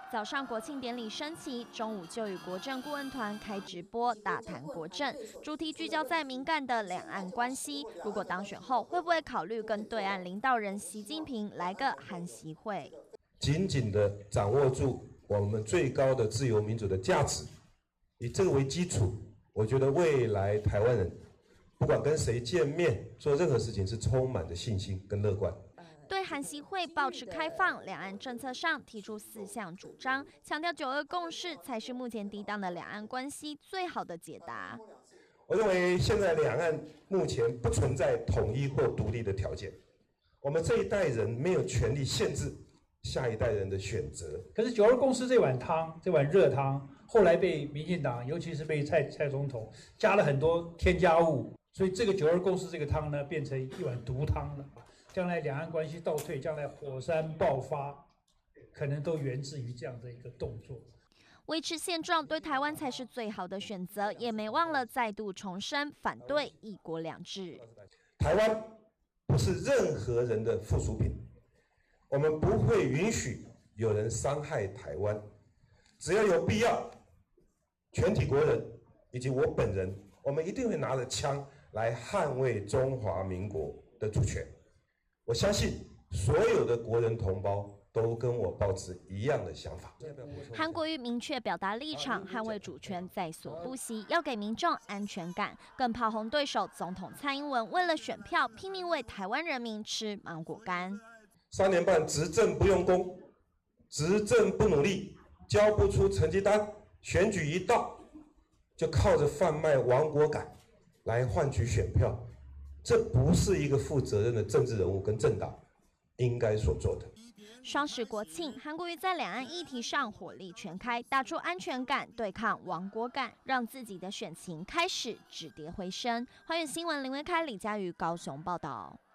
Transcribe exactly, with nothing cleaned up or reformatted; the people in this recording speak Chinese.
早上国庆典礼升旗，中午就与国政顾问团开直播大谈国政，主题聚焦在敏感的两岸关系。如果当选后，会不会考虑跟对岸领导人习近平来个韩习会？ 紧紧地掌握住我们最高的自由民主的价值，以这个为基础，我觉得未来台湾人不管跟谁见面，做任何事情是充满着信心跟乐观。 对韩习会保持开放，两岸政策上提出四项主张，强调九二共识才是目前抵挡的两岸关系最好的解答。 我认为现在两岸目前不存在统一或独立的条件，我们这一代人没有权利限制下一代人的选择。 可是九二共识这碗汤，这碗热汤，后来被民进党，尤其是被蔡蔡总统加了很多添加物，所以这个九二共识这个汤呢，变成一碗毒汤了。将来两岸关系倒退，将来火山爆发，可能都源自于这样的一个动作。 维持现状对台湾才是最好的选择，也没忘了再度重申反对一国两制。 台湾不是任何人的附属品，我们不会允许有人伤害台湾。只要有必要，全体国人以及我本人，我们一定会拿着枪来捍卫中华民国的主权。我相信所有的国人同胞都跟我抱持一样的想法。 韩国瑜明确表达立场，捍卫主权在所不惜，要给民众安全感，更炮轰对手总统蔡英文为了选票拼命为台湾人民吃芒果干。 三年半执政不用功，执政不努力，交不出成绩单，选举一到就靠着贩卖亡国感来换取选票。这不是一个负责任的政治人物跟政党应该所做的。 双十国庆，韩国瑜在两岸议题上火力全开，打出安全感对抗亡国感，让自己的选情开始止跌回升。华远新闻林维开、李佳瑜高雄报道。